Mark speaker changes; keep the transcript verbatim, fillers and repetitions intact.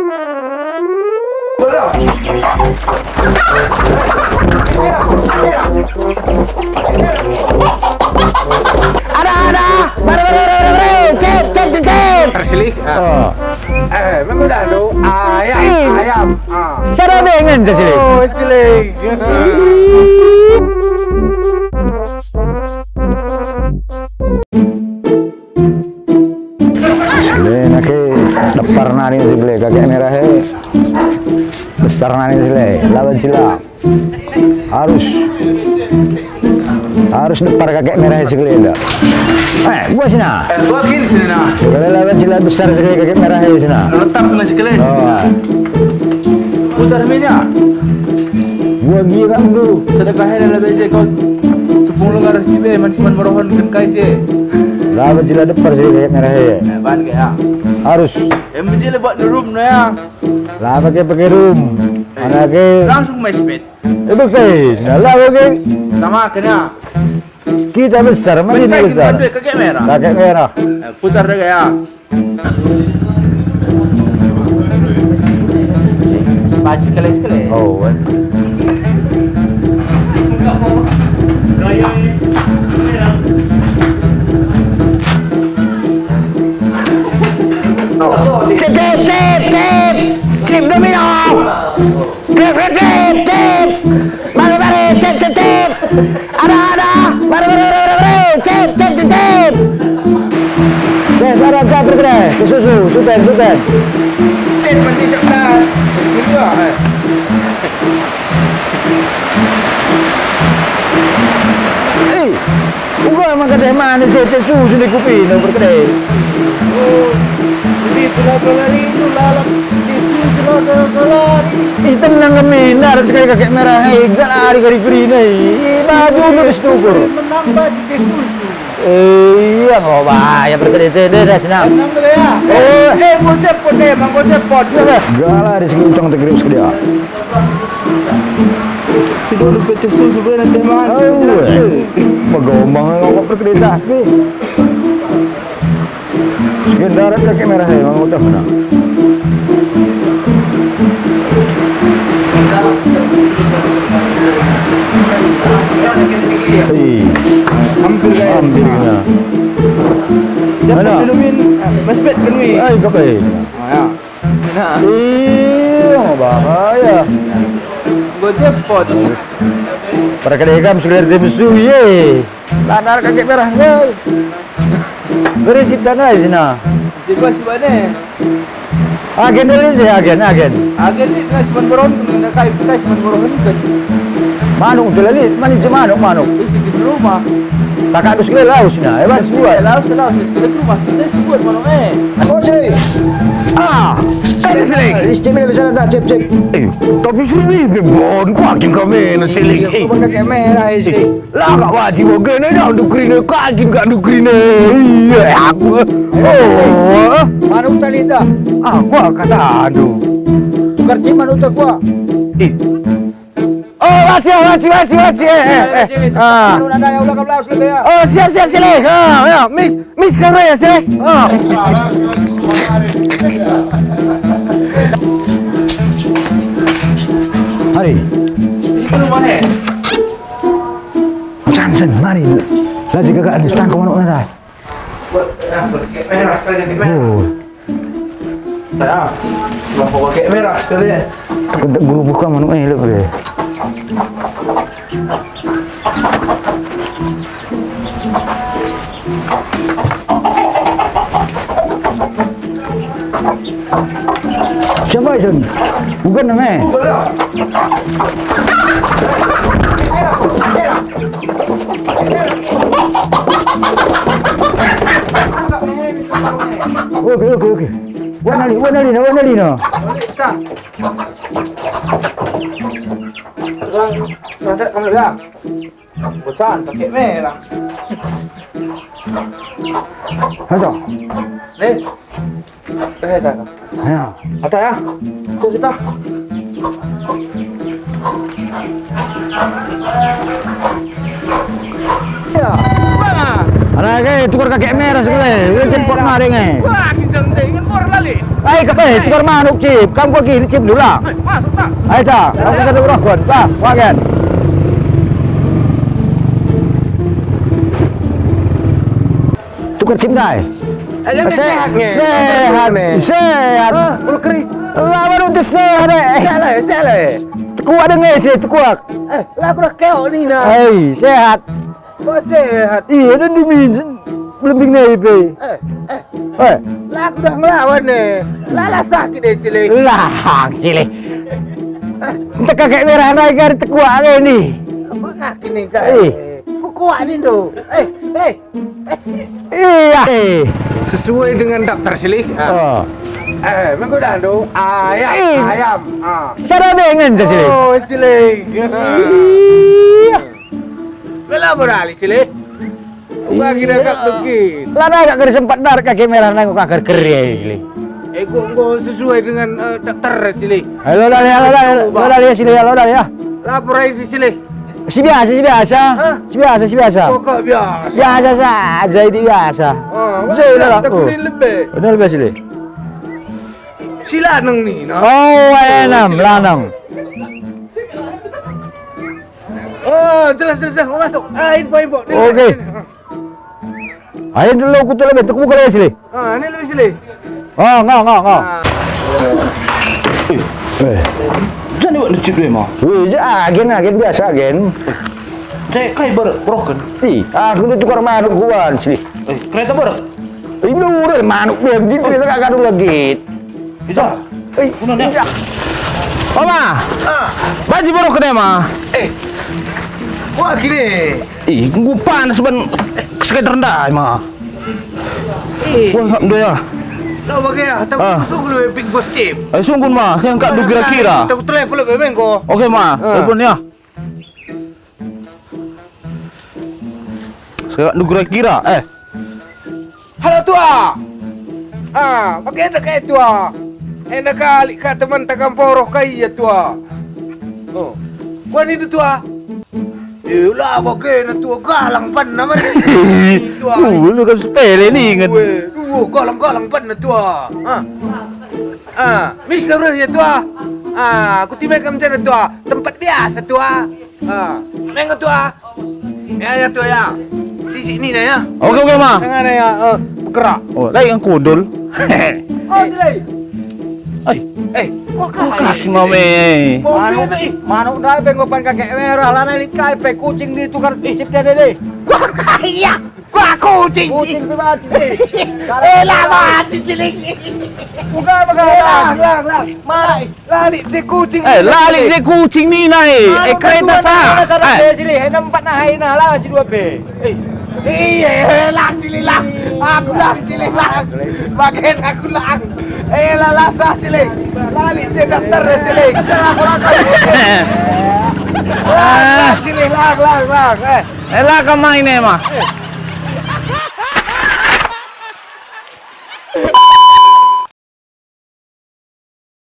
Speaker 1: Ada ada, baru baru baru baru, cep cep cep.
Speaker 2: Tersilih. Eh, memang do ayam ayam.
Speaker 1: Cara dengan tersilih.
Speaker 2: Oh, tersilih.
Speaker 1: Sile nak daftar nani sile kakek merah he. Besar nani sile, lawan sila. Harus harus daftar kakek merah sile dah. Eh, gua sini.
Speaker 2: Eh, gua gini sini nah.
Speaker 1: Kalau lawan sila besar sekali kakek merah he sini.
Speaker 2: Letak dengan sekali.
Speaker 1: Oh.
Speaker 2: Putar minyak.
Speaker 1: Gua gini kan dulu.
Speaker 2: Sedekahnya lebih je kau tepung lengar cibe mansiman merohon kan kai je.
Speaker 1: Lawan sila daftar sekali kakek merah he.
Speaker 2: Eh, ban ke ya.
Speaker 1: Harus.
Speaker 2: Em je le buat di room no ya.
Speaker 1: Lah pakai pakai room. Mana ke?
Speaker 2: Langsung mesbet.
Speaker 1: Eh betul. Lah pakai.
Speaker 2: Nama kena.
Speaker 1: Kita besar, mana ini besar?
Speaker 2: Kakek merah.
Speaker 1: Kakek merah.
Speaker 2: Eh, putar deh ya. Baca sekali sekali.
Speaker 1: Oh. Cep cep cep cep cep domino. Cep cep cep. Mari mari cep cep cep. Ada ada. Mari mari mari mari cep cep cep cep. Yes, ada cep berkedai. Kesusu, super super.
Speaker 2: Cep masih cepat. Juga.
Speaker 1: Eh, bukan emang kata mana cep cep susu di kopi no berkedai.
Speaker 2: Oh, jadi pelari itu lalat di susu pelari.
Speaker 1: Itu menang kami, naruh sekali kakek merah. Hei, gak lari kari kiri nih. Baju nulis tukur.
Speaker 2: Menang baju di susu.
Speaker 1: Iya, nggak bahaya berkedai teh dah senang.
Speaker 2: Menang dulu ya.
Speaker 1: Oh,
Speaker 2: Eh, mau cepot deh, mau cepot.
Speaker 1: gak lari segi uncang tergerus ke dia.
Speaker 2: Tidur di pecah susu boleh nanti mana?
Speaker 1: Oh, bergombang ngomong berkedai tapi. Sekian darat kakek merah ya, memang udah menang. Hei,
Speaker 2: Hampir kayak
Speaker 1: hampir kena.
Speaker 2: Mana? Minumin mesbet kan wi.
Speaker 1: Ay, kape.
Speaker 2: Ah ya. Nah,
Speaker 1: Iya, bahaya.
Speaker 2: gua cepot.
Speaker 1: Perkedai kam segelar dia musuh ye. Lanar kakek merah ye. Beri cipta na sina.
Speaker 2: Coba coba deh.
Speaker 1: Agen ini je agen agen.
Speaker 2: Agen ni nak cuma berontung nak kai kita cuma berontung kan.
Speaker 1: Manuk tu lagi, mana je manuk manuk.
Speaker 2: Isi di rumah.
Speaker 1: Tak ada segelar laus sina. Hebat
Speaker 2: Buat
Speaker 1: buat.
Speaker 2: laos laos sekali rumah kita sebut mana eh.
Speaker 1: Oh sini. Ah,
Speaker 3: Ada seling.
Speaker 1: istimewa besar tak cep cep.
Speaker 3: Eh, tapi suruh ni bon ku akin kami na seling. Eh,
Speaker 1: Kau kakek merah sini.
Speaker 3: lah kak wajib oke na dah untuk krine ku akin kak untuk krine. Iya aku. Oh,
Speaker 1: Manuk tali tak?
Speaker 3: ah gua kata aduh.
Speaker 1: Tukar cip manuk tak gua.
Speaker 3: Eh,
Speaker 1: Oh, masih, masih, masih, masih. Eh, eh, eh. Ah. Manuk ada yang ulah kau laus lebih ya.
Speaker 3: oh siap siap seling. Ah, ya, miss miss kamera ya seling. Ah.
Speaker 1: Mari.
Speaker 2: Isi di rumah eh.
Speaker 1: Jangan, mari. Lagi kakak ada tangkap manuk merah.
Speaker 2: Buat ah pakai merah sekali pakai merah.
Speaker 1: Oh,
Speaker 2: Saya cuma pakai merah sekali.
Speaker 1: untuk guru buka manuk eh lebih. Siapa itu? Bukan namanya. Oke oke oke. Warna ni, warna ni, warna ni no.
Speaker 2: Kita. Terang, terang kamu lihat. Bosan pakai merah.
Speaker 1: Ada.
Speaker 2: Nih. Eh, dah.
Speaker 1: Ya.
Speaker 2: Ada ya? Itu kita.
Speaker 1: Ya.
Speaker 2: Mana?
Speaker 1: Ada ke tukar kakek merah sekali. Dia jemput maring eh.
Speaker 2: Wah, jeng dengan bor lali.
Speaker 3: Ay, kape, tukar manuk cip. Kamu kok gini cip dulu lah.
Speaker 2: Masuk tak?
Speaker 3: Ayo cah, kamu kan udah kon, pak, wagen. Tukar cip dah. Sehat, sehat, sehat.
Speaker 2: Bulu keri.
Speaker 3: Lah baru tu sehat deh.
Speaker 2: Salah, salah.
Speaker 3: Kuat dengar sih, kuat.
Speaker 2: Eh, lah aku dah keo ni nah.
Speaker 3: Hey, sehat.
Speaker 2: Kok sehat?
Speaker 3: Iya, dan demi lebih nih, pe.
Speaker 2: Eh, eh.
Speaker 3: Eh,
Speaker 2: Lah aku dah ngelawan ni. Lah lah sakit deh sini.
Speaker 3: lah, kile. Entah kakek merah naik dari tekuak ni.
Speaker 2: Apa kaki ni kak?
Speaker 3: Eh.
Speaker 2: Kok kuat ni tu? Eh, eh.
Speaker 3: Iya. Eh.
Speaker 2: Sesuai dengan daftar silih.
Speaker 3: Oh.
Speaker 2: Eh, minggu dah tu ayam,
Speaker 3: Eh.
Speaker 2: ayam. Ah.
Speaker 3: Cara dengan je sini.
Speaker 2: Oh, silih.
Speaker 3: Iya.
Speaker 2: Bela berali silih. Bagi dah kat tukit.
Speaker 3: Lana agak kena sempat dar kakek merah nanggung kakak kerja sini.
Speaker 2: Eh, kok kok sesuai dengan uh, daftar silih.
Speaker 3: Halo dah, halo dah, halo dah sini, halo dah ya.
Speaker 2: Lapor aja di silih.
Speaker 3: Si biasa, si biasa.
Speaker 2: Hah?
Speaker 3: Si biasa, si biasa.
Speaker 2: Kok kak biasa?
Speaker 3: Biasa saja ini biasa.
Speaker 2: Ah,
Speaker 3: Saya dah
Speaker 2: tak
Speaker 3: aku.
Speaker 2: kuning lebih.
Speaker 3: Benar lebih sini.
Speaker 2: Sila nang ni, nah.
Speaker 3: Oh, enam, lanang.
Speaker 2: Oh, jelas jelas jelas. Mau masuk. Ah, info info. Ni,
Speaker 3: Okey.
Speaker 2: ni, ni.
Speaker 3: Ayo dulu aku tu lebih, tu buka lagi sini.
Speaker 2: Ah, ni lebih silih.
Speaker 3: Oh, ngau, ngau, ngau.
Speaker 2: Ah.
Speaker 3: Eh,
Speaker 2: Jangan buat lucit dia mah.
Speaker 3: wih, je agen, agen biasa agen.
Speaker 2: Saya kai ber broken.
Speaker 3: Ih, aku dah tukar manuk gua sini.
Speaker 2: Eh, kereta ber.
Speaker 3: Ini udah manuk dia, di kereta kakak dulu lagi.
Speaker 2: Bisa.
Speaker 3: Eh,
Speaker 2: Kuna ni.
Speaker 3: Oma,
Speaker 2: Ah.
Speaker 3: baju baru kena mah.
Speaker 2: Eh. Wah, gini.
Speaker 3: Ih, gua panas ban sekedar rendah mah.
Speaker 2: Eh.
Speaker 3: Wah, enggak dia.
Speaker 2: Lo bagai ah, tak
Speaker 3: Ah.
Speaker 2: sungguh lu big boss tip.
Speaker 3: Eh, sungguh mah, yang kat du kira-kira.
Speaker 2: Tak telepon lu memang ko.
Speaker 3: Okey mah,
Speaker 2: Ah.
Speaker 3: telepon ya. Sekarang du kira-kira, eh.
Speaker 2: Halo tua. Ah, bagai ada kayak tua. Enak kali kat teman takkan poroh kai ya tua. Oh. Kau ni tu tua. Eh lah bagai na tua galang pan nama ni. Tua.
Speaker 3: Uh, lu kan sepele ni ingat.
Speaker 2: Dua galang-galang pan na tua. Ah. Ah, mister bro ya tua. Ah, aku timai kam macam tua. Tempat biasa tua. Ah, mengo tua. Ya ya tua ya. Di sini na ya.
Speaker 3: Okey okey mah.
Speaker 2: Jangan na ya. Oh, bergerak.
Speaker 3: Oh, lain yang kudul.
Speaker 2: Oh, silai.
Speaker 3: Ay,
Speaker 2: Eh, kok
Speaker 3: kaki ngome.
Speaker 2: Manuk,
Speaker 1: manuk dah pengopan kakek merah lana lit kai pe kucing ditukar cip dia deh.
Speaker 2: gua kaya. Gua kucing.
Speaker 1: Kucing tu mati deh.
Speaker 2: Eh, lama si cilik.
Speaker 1: Bukan bukan.
Speaker 2: Lang, lang, lang. Mari, lali si kucing.
Speaker 3: Eh, lali je kucing ni naik. Eh, kereta sah.
Speaker 1: Eh, sini, hendak empat nah hai nah lah dua be.
Speaker 2: Eh, iya, lang cilik lang. Aku lang cilik lang. Bagian aku lang. Eh, lalasa cilik. Lali je daftar cilik. Lang, cilik lang, lang, lang. Eh,
Speaker 3: Eh, lah kemana ni mah?